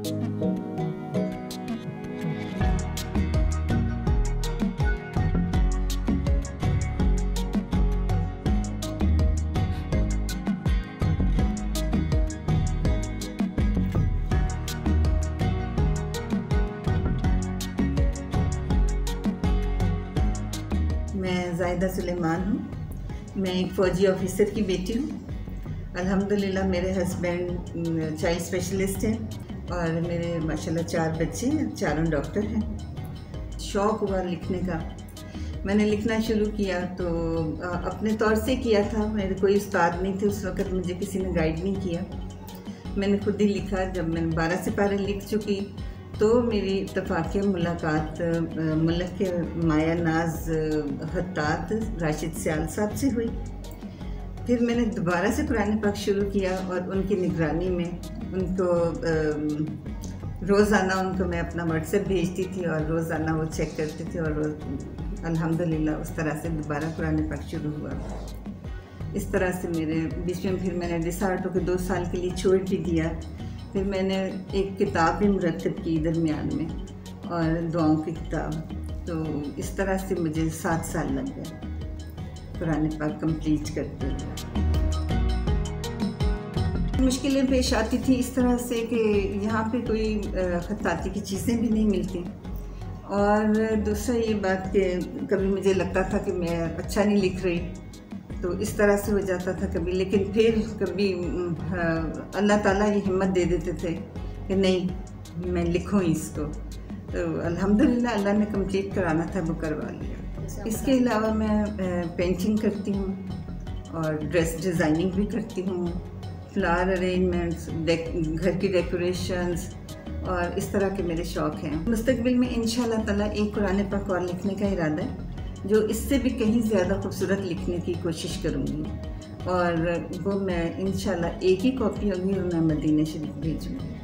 मैं ज़ाहिदा सुलेमान हूँ। मैं एक फ़ौजी ऑफिसर की बेटी हूँ। अल्हम्दुलिल्लाह मेरे हस्बैंड चाइल्ड स्पेशलिस्ट हैं और मेरे माशाल्लाह 4 बच्चे हैं, चारों डॉक्टर हैं। शौक़ हुआ लिखने का, मैंने लिखना शुरू किया तो अपने तौर से किया था। मेरे कोई उस्ताद नहीं थे उस वक़्त, मुझे किसी ने गाइड नहीं किया, मैंने खुद ही लिखा। जब मैंने 12 सिपारे लिख चुकी तो मेरी इत्तफ़ाक़ी मुलाकात मुल्क के माया नाज खत्तात राशिद सियाल साहब से हुई। फिर मैंने दोबारा से कुरान पाक शुरू किया और उनकी निगरानी में उनको रोज़ाना उनको मैं अपना व्हाट्सएप भेजती थी और रोज़ाना वो चेक करते थे और अल्हम्दुलिल्लाह उस तरह से दोबारा कुरान पाक शुरू हुआ। इस तरह से मेरे बीच में फिर मैंने रिसार्ट होकर 2 साल के लिए छोड़ भी दिया। फिर मैंने एक किताब भी मुरत्तब की दरमियान में और दुआओं की किताब। तो इस तरह से मुझे 7 साल लग गए कुरान पाक कंप्लीट करते हुए। मुश्किलें पेश आती थी इस तरह से कि यहाँ पे कोई खत्ताती की चीज़ें भी नहीं मिलती, और दूसरा ये बात कि कभी मुझे लगता था कि मैं अच्छा नहीं लिख रही, तो इस तरह से हो जाता था कभी। लेकिन फिर कभी अल्लाह ताला ये हिम्मत दे देते थे कि नहीं मैं लिखूँ इसको, तो अल्हम्दुलिल्लाह अल्लाह ने कंप्लीट कराना था वो करवा लिया। इसके अलावा मैं पेंटिंग करती हूँ और ड्रेस डिज़ाइनिंग भी करती हूँ, फ्लावर अरेंजमेंट्स, घर की डेकोरेशंस और इस तरह के मेरे शौक़ हैं। मुस्तकबिल में इंशाअल्लाह ताला एक कुरान पाक और लिखने का इरादा है, जो इससे भी कहीं ज़्यादा खूबसूरत लिखने की कोशिश करूँगी, और वो मैं इंशाल्लाह एक ही कॉपी होगी और मैं मदीना शरीफ भेजूँगी।